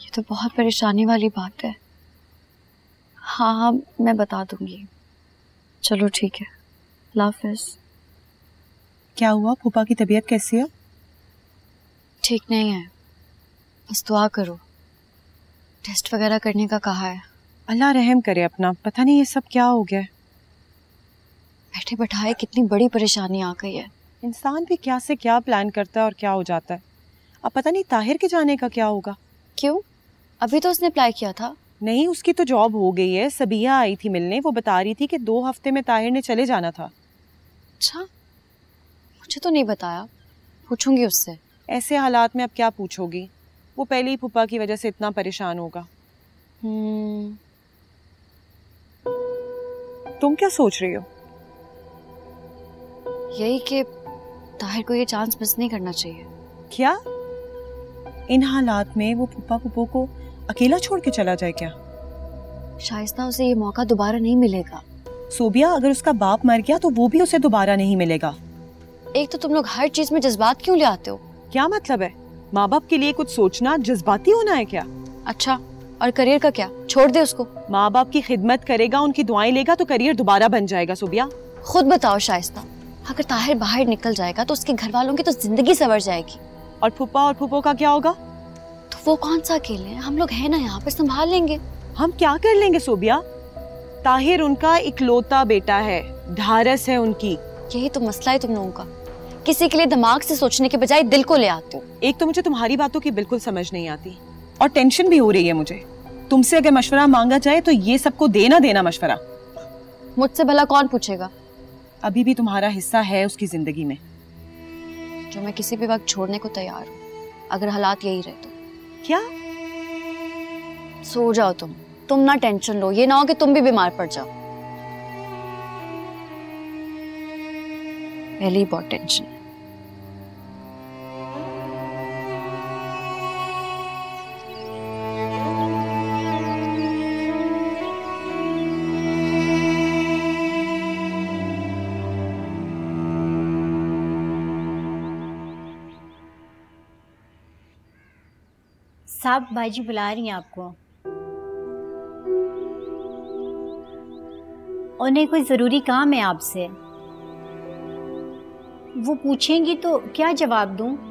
ये तो बहुत परेशानी वाली बात है। हाँ हाँ मैं बता दूंगी। चलो ठीक है, अल्लाह हाफिज़। क्या हुआ, फूफा की तबीयत कैसी है? ठीक नहीं है, बस दुआ करो। टेस्ट वगैरह करने का कहा है। अल्लाह रहम करे अपना, पता नहीं ये सब क्या हो गया है। बैठे बैठाए कितनी बड़ी परेशानी आ गई है। इंसान भी क्या से क्या प्लान करता है और क्या हो जाता है। अब पता नहीं ताहिर के जाने का क्या होगा। क्यों? अभी तो उसने अप्लाई किया था। नहीं, उसकी तो जॉब हो गई है। सबिया आई थी मिलने, वो बता रही थी कि 2 हफ्ते में ताहिर ने चले जाना था। अच्छा, मुझे तो नहीं बताया, पूछूंगी उससे। ऐसे हालात में अब क्या पूछोगी, वो पहले ही फूफा की वजह से इतना परेशान होगा। तुम क्या सोच रही हो? यही कि ताहिर को ये चांस मिस नहीं करना चाहिए। क्या इन हालात में वो फूफा फूफो को अकेला छोड़ के चला जाए क्या? शाइस्ता, उसे ये मौका दोबारा नहीं मिलेगा। सोबिया, अगर उसका बाप मर गया तो वो भी उसे दोबारा नहीं मिलेगा। एक तो तुम लोग हर चीज में जज्बात क्यों ले आते हो? क्या मतलब है? माँ बाप के लिए कुछ सोचना जज्बाती होना है क्या? अच्छा, और करियर का क्या? छोड़ दे उसको। माँ बाप की खिदमत करेगा, उनकी दुआएं लेगा तो करियर दोबारा बन जाएगा। सोबिया, खुद बताओ शाइस्ता, अगर ताहिर बाहर निकल जाएगा तो उसके घर वालों की तो जिंदगी संवर जाएगी। और फूफा और फूफो का क्या होगा? तो वो कौन सा अकेले हैं, हम लोग हैं ना यहाँ पे, संभाल लेंगे। हम क्या कर लेंगे सोबिया? ताहिर उनका इकलौता बेटा है, ढारस है उनकी। यही तो मसला है तुम लोगों का, किसी के लिए दिमाग से सोचने के बजाय दिल को ले आते हो। एक तो मुझे तुम्हारी बातों की बिल्कुल समझ नहीं आती और टेंशन भी हो रही है मुझे। तुमसे अगर मशवरा मांगा जाए तो ये सबको देना देना मशवरा। मुझसे भला कौन पूछेगा? अभी भी तुम्हारा हिस्सा है उसकी जिंदगी में, जो मैं किसी भी वक्त छोड़ने को तैयार हूँ, अगर हालात यही रहे तो। क्या? सो जाओ तुम ना टेंशन लो, ये ना हो कि तुम भी बीमार पड़ जाओ। पहले ही बहुत टेंशन है। साहब, बाजी बुला रही हैं आपको। उन्हें कोई ज़रूरी काम है आपसे। वो पूछेंगी तो क्या जवाब दूं?